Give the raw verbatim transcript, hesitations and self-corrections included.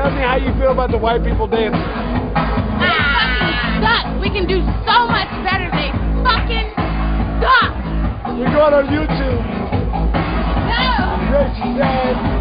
Tell me how you feel about the white people dancing. They fucking suck. We can do so much better. They fucking suck. You're going on YouTube. No. Yes, you said.